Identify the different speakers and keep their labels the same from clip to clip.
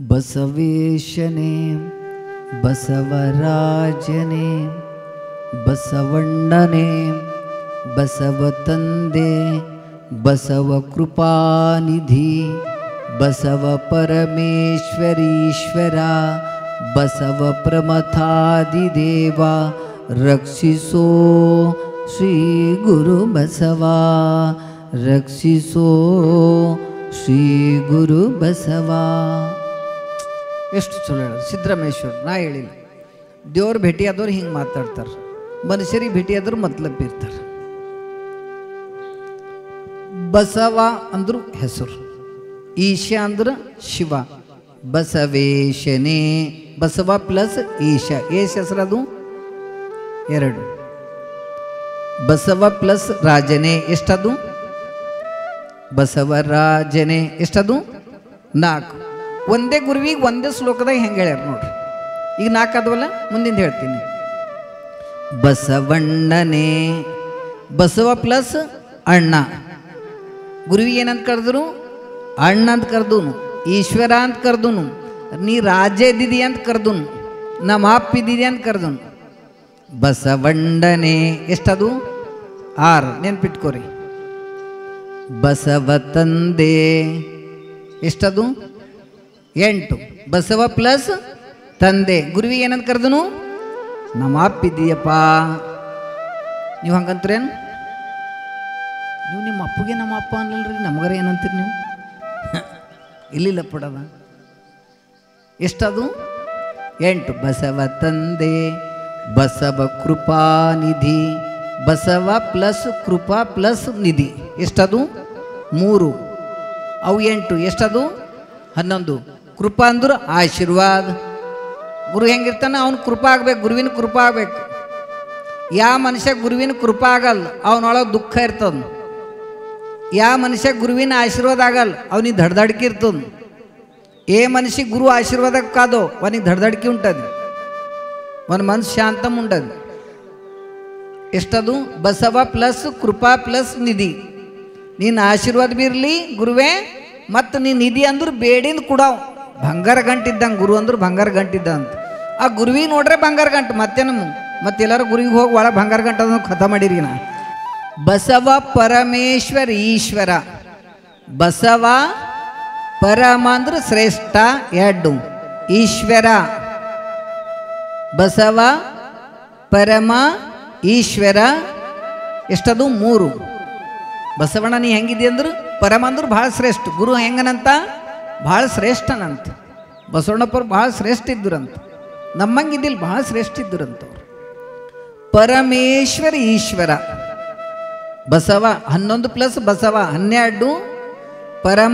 Speaker 1: ಬಸವೇಶನೇ ಬಸವರಾಜನೇ ಬಸವಣ್ಣನೇ ಬಸವ ತಂದೆ ಬಸವ ಕೃಪಾನಿಧಿ ಬಸವ ಪರಮೇಶ್ವರೀಶ್ವರ ಬಸವ ಪ್ರಮಥಾದಿದೇವ ರಕ್ಷಿಸೋ ಶ್ರೀ ಗುರು ಬಸವ ರಕ್ಷಿಸೋ ಶ್ರೀ ಗುರು ಬಸವ. ಎಷ್ಟು ಚಲೋ ಹೇಳೋದು ಸಿದ್ದರಾಮೇಶ್ವರ. ನಾ ಹೇಳಿಲ್ಲ, ದೇವ್ರು ಭೇಟಿಯಾದವ್ರು ಹಿಂಗೆ ಮಾತಾಡ್ತಾರೆ, ಮನುಷ್ಯರಿಗೆ ಭೇಟಿಯಾದ್ರು ಮತ್ಲಬ್ ಇರ್ತಾರೆ. ಬಸವ ಅಂದ್ರು ಹೆಸರು, ಈಶ ಅಂದ್ರೆ ಶಿವ. ಬಸವೇಶನೇ ಬಸವ ಪ್ಲಸ್ ಈಶ, ಏಷ ಹೆಸರದು ಎರಡು. ಬಸವ ಪ್ಲಸ್ ರಾಜನೇ ಎಷ್ಟದು? ಬಸವರಾಜನೇ ಎಷ್ಟದು? ನಾಲ್ಕು. ಒಂದೇ ಗುರುವಿಗೆ ಒಂದೇ ಶ್ಲೋಕದಾಗ ಹೆಂಗೆ ಹೇಳ್ಯಾರ ನೋಡ್ರಿ. ಈಗ ನಾಲ್ಕು ಅದವಲ್ಲ, ಮುಂದಿಂದ ಹೇಳ್ತೀನಿ. ಬಸವಣ್ಣನೇ ಬಸವ ಪ್ಲಸ್ ಅಣ್ಣ, ಗುರುವಿಗೆ ಏನಂತ ಕರೆದ್ರು? ಅಣ್ಣ ಅಂತ ಕರೆದನು, ಈಶ್ವರ ಅಂತ ಕರೆದನು, ನೀ ರಾಜ ಇದ್ದಿದಿ ಅಂತ ಕರೆದನು, ನಮ್ಮ ಅಪ್ಪ ಇದ್ದಿದಿ ಅಂತ ಕರೆದನು. ಬಸವಣ್ಣನೇ ಎಷ್ಟದು? 6. ನೆನ್ಪಿಟ್ಕೋರಿ. ಬಸವ ತಂದೆ ಎಷ್ಟದು? 8. ಬಸವ ಪ್ಲಸ್ ತಂದೆ, ಗುರುವಿಗೆ ಏನಂತ ಕರೆದನು? ನಮ್ಮ ಅಪ್ಪ ಇದ್ದೀಯಪ್ಪ. ನೀವು ಹಂಗಂತ್ರೇನು? ನೀವು ನಿಮ್ಮ ಅಪ್ಪಗೆ ನಮ್ಮ ಅಪ್ಪ ಅನ್ನಲ್ರಿ, ನಮಗರ ಏನಂತೀರಿ ನೀವು? ಇಲ್ಲಿಲ್ಲ ಪಡದ. ಎಷ್ಟದು? 8. ಬಸವ ತಂದೆ ಬಸವ ಕೃಪಾನಿಧಿ ಬಸವ ಪ್ಲಸ್ ಕೃಪಾ ಪ್ಲಸ್ ನಿಧಿ ಎಷ್ಟದು? 3. ಅವು 8 ಎಷ್ಟದು? 11. ಕೃಪಾ ಅಂದ್ರೆ ಆಶೀರ್ವಾದ. ಗುರು ಹೆಂಗಿರ್ತಾನೆ ಅವನು ಕೃಪಾ ಆಗ್ಬೇಕು, ಗುರುವಿನ ಕೃಪಾ ಆಗ್ಬೇಕು. ಯಾವ ಮನುಷ್ಯ ಗುರುವಿನ ಕೃಪಾ ಆಗಲ್ಲ ಅವನೊಳಗೆ ದುಃಖ ಇರ್ತದ. ಯಾವ ಮನುಷ್ಯ ಗುರುವಿನ ಆಶೀರ್ವಾದ ಆಗಲ್ಲ ಅವನಿಗೆ ಧಡ್ದಡ್ಕಿ ಇರ್ತದ. ಮನುಷ್ಯ ಗುರು ಆಶೀರ್ವಾದ ಕಾದೋ ಅವನಿಗೆ ಧಡ್ದಡ್ಕಿ ಉಂಟದು, ಅವನ ಮನಸ್ಸು ಶಾಂತಮ್ ಉಂಟದು. ಎಷ್ಟದು? ಬಸವ ಪ್ಲಸ್ ಕೃಪಾ ಪ್ಲಸ್ ನಿಧಿ. ನಿನ್ನ ಆಶೀರ್ವಾದ ಬೀರ್ಲಿ ಗುರುವೇ, ಮತ್ತು ನೀನು ನಿಧಿ ಅಂದ್ರೆ ಬೇಡಿಂದ ಕೂಡ ಬಂಗಾರ ಗಂಟಿದ್ದಂಗೆ. ಗುರು ಅಂದ್ರೆ ಬಂಗಾರ ಗಂಟಿದ್ದ ಅಂತ. ಆ ಗುರುವಿಗೆ ನೋಡ್ರೆ ಬಂಗಾರ ಗಂಟು, ಮತ್ತೆ ಮತ್ತೆಲ್ಲರೂ ಗುರುವಿಗೆ ಹೋಗಿ ಒಳಗೆ ಬಂಗಾರ ಗಂಟು ಅದನ್ನು ಖತ ಮಾಡಿರಿ ನಾ. ಬಸವ ಪರಮೇಶ್ವರ ಈಶ್ವರ. ಬಸವ ಪರಮ ಅಂದ್ರೆ ಶ್ರೇಷ್ಠ 2, ಈಶ್ವರ. ಬಸವ ಪರಮ ಈಶ್ವರ ಎಷ್ಟದು? 3. ಬಸವಣ್ಣ ನೀ ಹೆಂಗಿದಿ ಅಂದ್ರೆ ಪರಮ ಅಂದ್ರೆ ಭಾಳ ಶ್ರೇಷ್ಠ, ಗುರು ಹೆಂಗನಂತ ಭಾಳ ಶ್ರೇಷ್ಠನಂತ. ಬಸವಣ್ಣಪ್ಪರು ಭಾಳ ಶ್ರೇಷ್ಠ ಇದ್ದುರಂತ, ನಮ್ಮಂಗಿದ್ದಿಲ್ಲ, ಭಾಳ ಶ್ರೇಷ್ಠ ಇದ್ದುರಂತವ್ರು. ಪರಮೇಶ್ವರ ಈಶ್ವರ. ಬಸವ 11 ಪ್ಲಸ್ ಬಸವ 12, ಪರಮ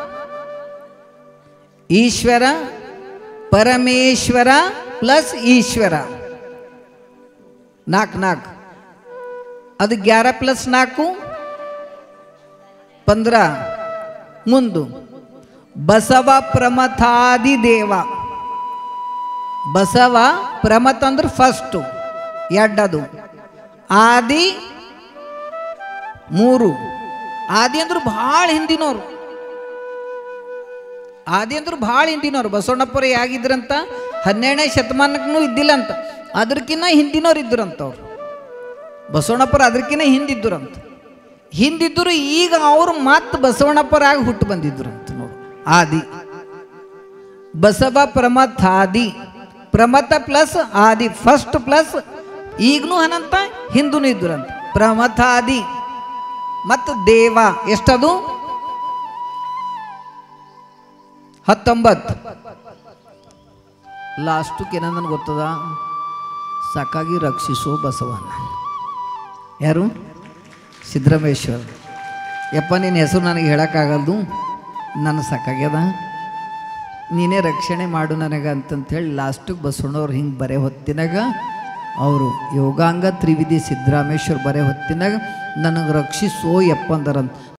Speaker 1: ಈಶ್ವರ ಪರಮೇಶ್ವರ ಪ್ಲಸ್ ಈಶ್ವರ 4. ಅದು 11 ಪ್ಲಸ್ 4 15. ಮುಂದು ಬಸವ ಪ್ರಮಥಾದಿ ದೇವ. ಬಸವ ಪ್ರಮಥ ಅಂದ್ರೆ ಫಸ್ಟು 2 ಅದು. ಆದಿ 3. ಆದಿ ಅಂದ್ರೆ ಭಾಳ ಹಿಂದಿನವರು. ಆದಿ ಅಂದ್ರೆ ಭಾಳ ಹಿಂದಿನವ್ರು. ಬಸವಣ್ಣಪ್ಪರು ಹೇಗಿದ್ರಂತ 12ನೇ ಶತಮಾನಕ್ಕೂ ಇದ್ದಿಲ್ಲ ಅಂತ, ಅದಕ್ಕಿಂತ ಹಿಂದಿನವ್ರು ಇದ್ದುರಂತವ್ರು. ಬಸವಣ್ಣಪ್ಪರು ಅದಕ್ಕಿಂತ ಹಿಂದಿದ್ದುರಂತ. ಹಿಂದಿದ್ದರು ಈಗ ಅವರು ಮತ್ತೆ ಬಸವಣ್ಣಪ್ಪರಾಗಿ ಹುಟ್ಟು ಬಂದಿದ್ದುರಂತ ನೋಡು. ಆದಿ ಬಸವ ಪ್ರಮಥಾದಿ, ಪ್ರಮಥ ಪ್ಲಸ್ ಆದಿ, ಫಸ್ಟ್ ಪ್ಲಸ್ ಈಗನೂ ಅನಂತ ಹಿಂದೂ ಇದ್ದುರಂತ. ಪ್ರಮಥಾದಿ ಮತ್ತು ದೇವ ಎಷ್ಟದು? 19. ಲಾಸ್ಟಕ್ಕೆ ಏನಂದ್ರೆ ಗೊತ್ತದ? ಸಾಕಾಗಿ ರಕ್ಷಿಸೋ ಬಸವಣ್ಣ. ಯಾರು? ಸಿದ್ದರಾಮೇಶ್ವರ. ಯಪ್ಪ ನಿನ್ನ ಹೆಸರು ನನಗೆ ಹೇಳೋಕ್ಕಾಗಲ್ದು, ನನ್ನ ಸಾಕಾಗ್ಯದ, ನೀನೇ ರಕ್ಷಣೆ ಮಾಡು ನನಗೆ ಅಂತಂಥೇಳಿ ಲಾಸ್ಟಿಗೆ ಬಸವಣ್ಣವ್ರು ಹಿಂಗೆ ಬರೇ ಹೊತ್ತಿನಾಗ ಅವರು ಯೋಗಾಂಗ ತ್ರಿವಿಧಿ ಸಿದ್ದರಾಮೇಶ್ವರ ಬರೇ ಹೊತ್ತಿನಾಗ ನನಗೆ ರಕ್ಷಿಸೋ ಯಪ್ಪ ಅಂದರಂತ.